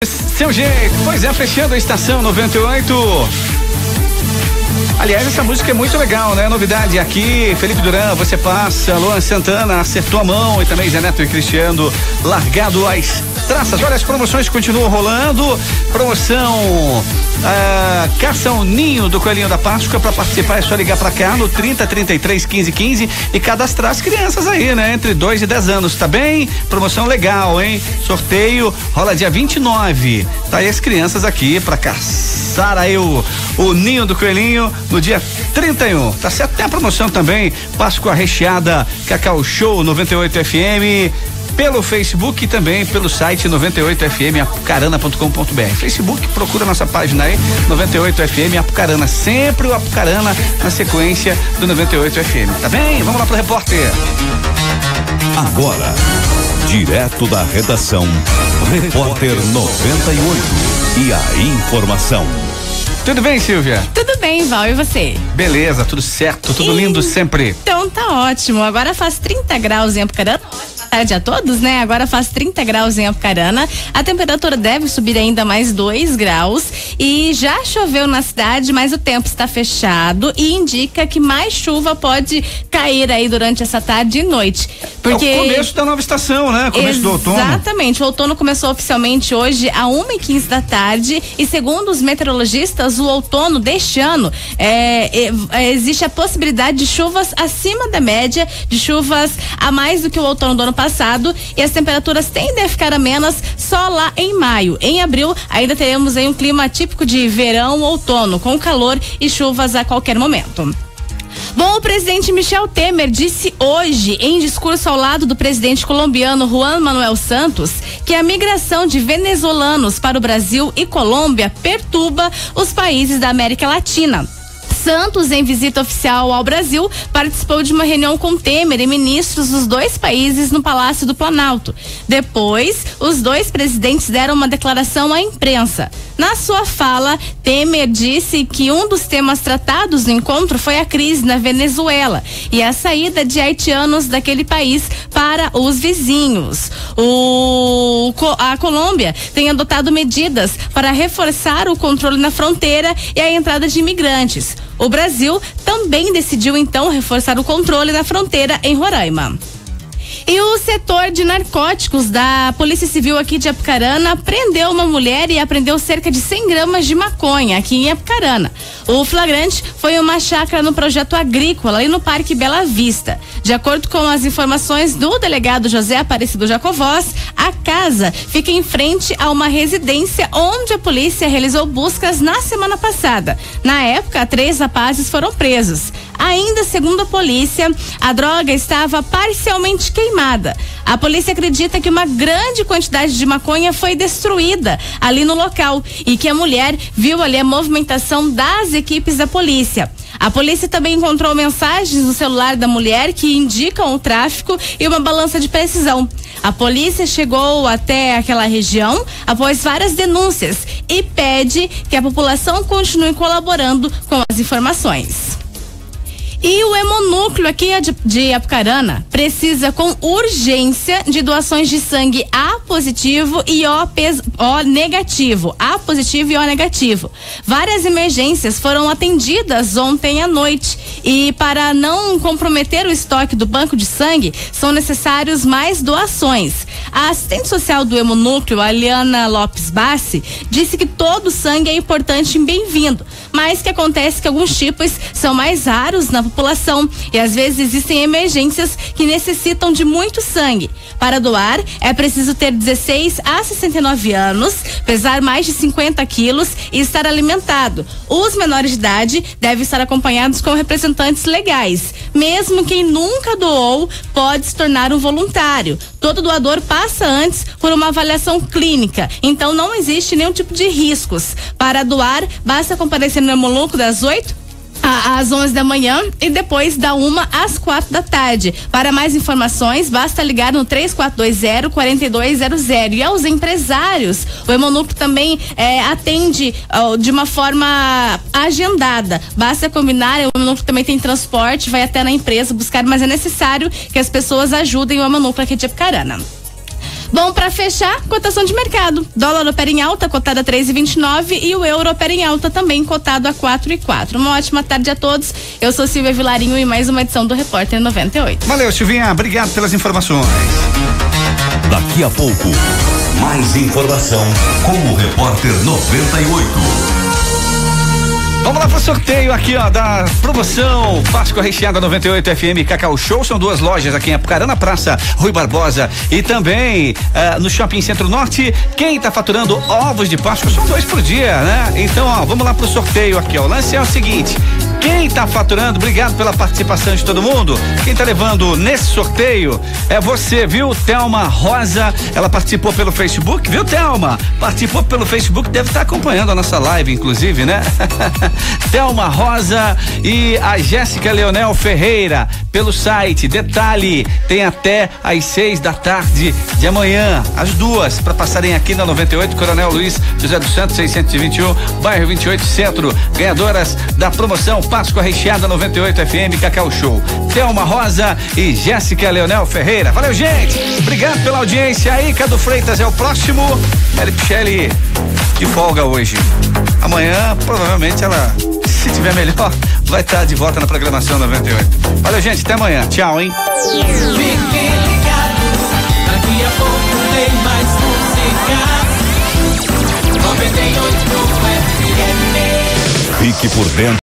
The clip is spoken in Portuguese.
Seu jeito, pois é, fechando a estação 98. Aliás, essa música é muito legal, né? Novidade aqui, Felipe Duran, Você Passa, Luan Santana, Acertou a Mão, e também Zé Neto e Cristiano, Largado às Traças. Olha, as promoções continuam rolando. Promoção Caça ao Ninho do Coelhinho da Páscoa. Para participar é só ligar pra cá no 30331515 e cadastrar as crianças aí, né? Entre 2 e 10 anos, tá bem? Promoção legal, hein? Sorteio rola dia 29. Tá aí as crianças aqui pra caçar aí o ninho do coelhinho no dia 31. Tá certo? Tem a promoção também, Páscoa recheada, Cacau Show 98 FM. Pelo Facebook e também pelo site 98fmapucarana.com.br. Facebook, procura nossa página aí, 98FM Apucarana. Sempre o Apucarana na sequência do 98FM. Tá bem? Vamos lá pro repórter. Agora, direto da redação, Repórter 98. E a informação. Tudo bem, Silvia? Tudo bem, Val, e você? Beleza, tudo certo, tudo lindo sempre. Então tá ótimo. Agora faz 30 graus em Apucarana. Boa tarde a todos, né? Agora faz 30 graus em Apucarana. A temperatura deve subir ainda mais 2 graus. E já choveu na cidade, mas o tempo está fechado e indica que mais chuva pode cair aí durante essa tarde e noite. Porque é o começo da nova estação, né? Começo do outono. Exatamente. O outono começou oficialmente hoje às 1h15 da tarde. E segundo os meteorologistas, o outono deste ano existe a possibilidade de chuvas acima da média, de chuvas a mais do que o outono do ano passado, e as temperaturas tendem a ficar amenas só lá em maio. Em abril ainda teremos aí um clima típico de verão, outono, com calor e chuvas a qualquer momento. Bom, o presidente Michel Temer disse hoje, em discurso ao lado do presidente colombiano Juan Manuel Santos, que a migração de venezuelanos para o Brasil e Colômbia perturba os países da América Latina. Santos, em visita oficial ao Brasil, participou de uma reunião com Temer e ministros dos dois países no Palácio do Planalto. Depois, os dois presidentes deram uma declaração à imprensa. Na sua fala, Temer disse que um dos temas tratados no encontro foi a crise na Venezuela e a saída de haitianos daquele país para os vizinhos. A Colômbia tem adotado medidas para reforçar o controle na fronteira e a entrada de imigrantes. O Brasil também decidiu então reforçar o controle na fronteira em Roraima. E o setor de narcóticos da Polícia Civil aqui de Apucarana prendeu uma mulher e apreendeu cerca de 100 gramas de maconha aqui em Apucarana. O flagrante foi uma chácara no projeto agrícola ali no Parque Bela Vista. De acordo com as informações do delegado José Aparecido Jacovós, a casa fica em frente a uma residência onde a polícia realizou buscas na semana passada. Na época, 3 rapazes foram presos. Ainda segundo a polícia, a droga estava parcialmente queimada. A polícia acredita que uma grande quantidade de maconha foi destruída ali no local e que a mulher viu ali a movimentação das equipes da polícia. A polícia também encontrou mensagens no celular da mulher que indicam o tráfico e uma balança de precisão. A polícia chegou até aquela região após várias denúncias e pede que a população continue colaborando com as informações. E o Hemonúcleo aqui de Apucarana precisa com urgência de doações de sangue A positivo e O negativo. A positivo e O negativo. Várias emergências foram atendidas ontem à noite e para não comprometer o estoque do banco de sangue, são necessários mais doações. A assistente social do Hemonúcleo, Aliana Lopes Bassi, disse que todo sangue é importante e bem-vindo, mas que acontece que alguns tipos são mais raros na população e às vezes existem emergências que necessitam de muito sangue. Para doar, é preciso ter 16 a 69 anos, pesar mais de 50 quilos e estar alimentado. Os menores de idade devem estar acompanhados com representantes legais. Mesmo quem nunca doou pode se tornar um voluntário. Todo doador passa antes por uma avaliação clínica, então não existe nenhum tipo de riscos. Para doar, basta comparecer no Hemonúcleo das 8 às 11 da manhã e depois da 1 às 4 da tarde. Para mais informações, basta ligar no 3420-4200. E aos empresários, o Hemonúcleo também atende de uma forma agendada. Basta combinar, o Hemonúcleo também tem transporte, vai até na empresa buscar, mas é necessário que as pessoas ajudem o Hemonúcleo aqui de Apucarana. Bom, para fechar, cotação de mercado. Dólar opera em alta, cotada a 3,29 e o euro opera em alta também, cotado a 4,04. Uma ótima tarde a todos. Eu sou Silvia Vilarinho e mais uma edição do Repórter 98. Valeu, Silvinha. Obrigado pelas informações. Daqui a pouco, mais informação com o Repórter 98. Vamos lá pro sorteio aqui, ó, da promoção Páscoa Recheada 98 FM Cacau Show. São duas lojas aqui em Apucarana, Praça Rui Barbosa e também no Shopping Centro Norte. Quem tá faturando ovos de Páscoa são 2 por dia, né? Então, ó, vamos lá pro sorteio aqui, ó. O lance é o seguinte: quem tá faturando, obrigado pela participação de todo mundo. Quem tá levando nesse sorteio é você, viu? Thelma Rosa, ela participou pelo Facebook, viu, Thelma? Participou pelo Facebook, deve estar acompanhando a nossa live, inclusive, né? Thelma Rosa e a Jéssica Leonel Ferreira pelo site. Detalhe, tem até às 6 da tarde de amanhã, as duas, para passarem aqui na 98, Coronel Luiz José dos Santos 621, bairro 28 Centro. Ganhadoras da promoção Páscoa Recheada 98 FM Cacau Show, Thelma Rosa e Jéssica Leonel Ferreira. Valeu, gente, obrigado pela audiência aí. Cadu Freitas é o próximo. Mary Pichele de folga hoje. Amanhã, provavelmente, ela, se tiver melhor, vai estar de volta na programação 98. Valeu, gente, até amanhã. Tchau, hein? Fiquem ligados, daqui a pouco tem mais música. 98 FM. Fique por dentro.